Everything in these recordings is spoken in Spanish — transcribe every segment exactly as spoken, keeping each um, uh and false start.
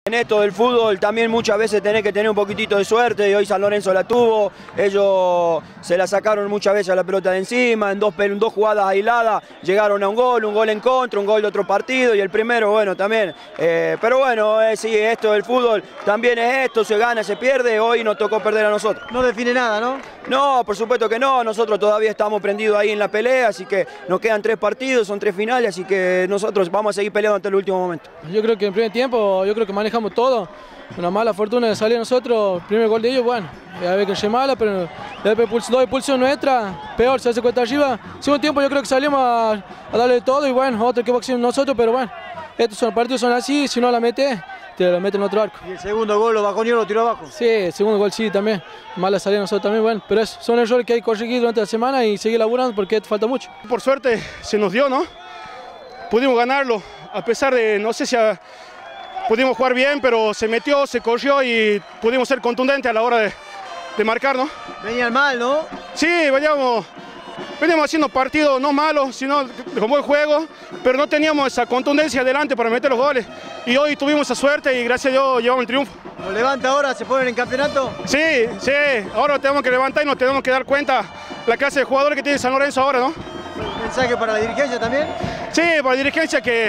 En esto del fútbol también muchas veces tenés que tener un poquitito de suerte y hoy San Lorenzo la tuvo, ellos se la sacaron muchas veces a la pelota de encima, en dos, en dos jugadas aisladas llegaron a un gol, un gol en contra, un gol de otro partido y el primero bueno también, eh, pero bueno, eh, sí, esto del fútbol también es esto, se gana, se pierde, hoy nos tocó perder a nosotros. No define nada, ¿no? No, por supuesto que no, nosotros todavía estamos prendidos ahí en la pelea, así que nos quedan tres partidos, son tres finales, así que nosotros vamos a seguir peleando hasta el último momento. Yo creo que en primer tiempo, yo creo que manejamos todo, una mala fortuna de salir nosotros, primer gol de ellos, bueno, a ver que se mala, pero después dos expulsión nuestra, peor, se hace cuenta arriba. Segundo tiempo yo creo que salimos a, a darle todo y bueno, otro que boxeamos nosotros, pero bueno, estos son partidos son así, si no la mete, te la mete en otro arco. Y el segundo gol lo bajoneó, lo tiró abajo. Sí, el segundo gol sí también, mala salida nosotros también, bueno, pero eso, son errores que hay que corregir durante la semana y seguir laburando porque falta mucho. Por suerte se nos dio, ¿no? Pudimos ganarlo, a pesar de, no sé si a, pudimos jugar bien, pero se metió, se corrió y pudimos ser contundentes a la hora de, de marcar, ¿no? Venían mal, ¿no? Sí, veníamos, veníamos haciendo partidos no malos, sino con buen juego, pero no teníamos esa contundencia adelante para meter los goles. Y hoy tuvimos esa suerte y gracias a Dios llevamos el triunfo. ¿Lo levanta ahora? ¿Se ponen en campeonato? Sí, sí, ahora tenemos que levantar y nos tenemos que dar cuenta la clase de jugadores que tiene San Lorenzo ahora, ¿no? ¿Un mensaje para la dirigencia también? Sí, para la dirigencia que,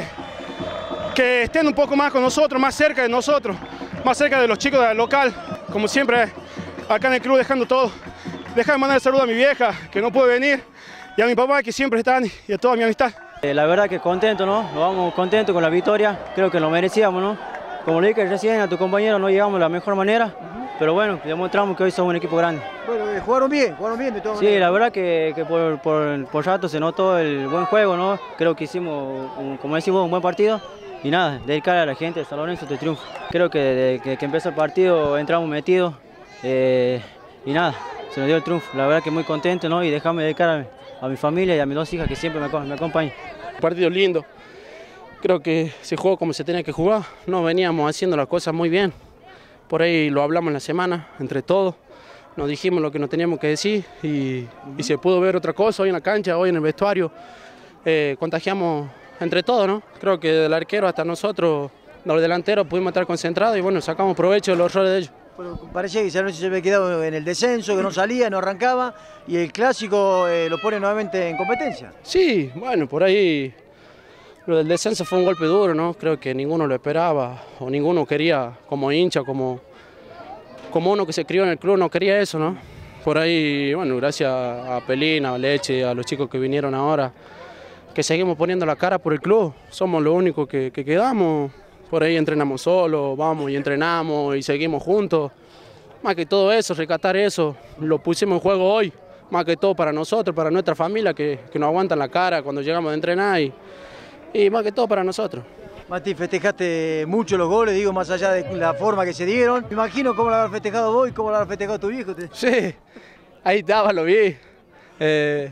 que estén un poco más con nosotros, más cerca de nosotros, más cerca de los chicos del local, como siempre acá en el club dejando todo. Deja de mandar el saludo a mi vieja, que no puede venir, y a mi papá, que siempre están, y a toda mi amistad. Eh, la verdad que contento, ¿no? Nos vamos contentos con la victoria, creo que lo merecíamos, ¿no? Como le dije recién a tu compañero, no llegamos de la mejor manera, pero bueno, demostramos que hoy somos un equipo grande. Bueno, eh, jugaron bien, jugaron bien de todas Sí, maneras. la verdad que, que por, por, por rato se notó el buen juego, ¿no? Creo que hicimos, un, como decimos, un buen partido. Y nada, dedicar a la gente de San Lorenzo este triunfo. Creo que desde que, que empezó el partido entramos metidos eh, y nada, se nos dio el triunfo. La verdad que muy contento, ¿no? Y déjame dedicar a, a mi familia y a mis dos hijas que siempre me, me acompañan. Partido lindo. Creo que se jugó como se tenía que jugar. No veníamos haciendo las cosas muy bien. Por ahí lo hablamos en la semana, entre todos. Nos dijimos lo que nos teníamos que decir y, y se pudo ver otra cosa hoy en la cancha, hoy en el vestuario. Eh, contagiamos entre todos, ¿no? Creo que del arquero hasta nosotros, los delanteros, pudimos estar concentrados y bueno, sacamos provecho de los errores de ellos. Bueno, parecía que San Lorenzo se había quedado en el descenso, que no salía, no arrancaba, y el clásico eh, lo pone nuevamente en competencia. Sí, bueno, por ahí lo del descenso fue un golpe duro, ¿no? Creo que ninguno lo esperaba o ninguno quería, como hincha, como, como uno que se crió en el club, no quería eso, ¿no? Por ahí, bueno, gracias a Pelín, a Leche, a los chicos que vinieron ahora, que seguimos poniendo la cara por el club, somos los únicos que, que quedamos, por ahí entrenamos solos, vamos y entrenamos y seguimos juntos. Más que todo eso, rescatar eso, lo pusimos en juego hoy, más que todo para nosotros, para nuestra familia, que, que nos aguantan la cara cuando llegamos a entrenar y, y más que todo para nosotros. Mati, festejaste mucho los goles, digo, más allá de la forma que se dieron. Me imagino cómo lo habrás festejado vos y cómo lo habrás festejado tu viejo. Sí, ahí estaba, lo vi. Eh,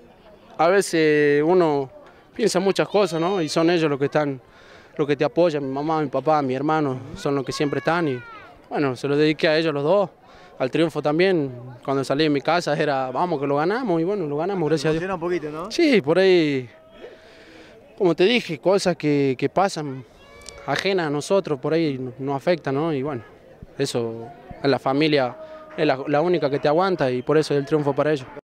a veces uno piensa muchas cosas, ¿no? Y son ellos los que están, los que te apoyan, mi mamá, mi papá, mi hermano, son los que siempre están y bueno, se lo dediqué a ellos los dos. Al triunfo también, cuando salí de mi casa era, vamos que lo ganamos y bueno, lo ganamos, gracias a Dios. Un poquito, ¿no? Sí, por ahí, como te dije, cosas que, que pasan ajenas a nosotros, por ahí nos afectan, ¿no? Y bueno, eso, en la familia es la, la única que te aguanta y por eso es el triunfo para ellos.